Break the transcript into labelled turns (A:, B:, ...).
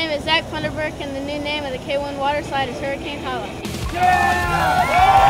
A: name is Zac Funderburk, and the new name of the K-1 Waterslide is Hurricane Holla.
B: Yeah!